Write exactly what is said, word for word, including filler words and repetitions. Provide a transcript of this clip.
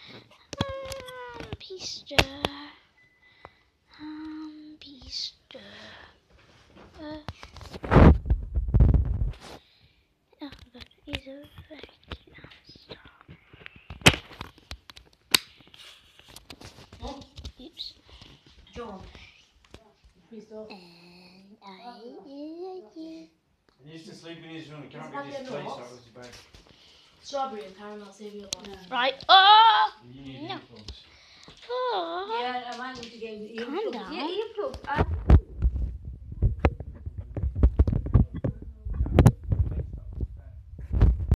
Hamster. Hamster. Uh. Oh, God, he's a very cute hamster. Oh. Oops. John. Please don't. And I like you. He used to sleep in his room. He can't Is be that displaced. your That nose? was his bed. Strawberry and caramel savoury one. Yeah. Right. Oh! You need No. earplugs. Oh. Yeah, I might need to get Calm earplugs. down. Yeah, earplugs. I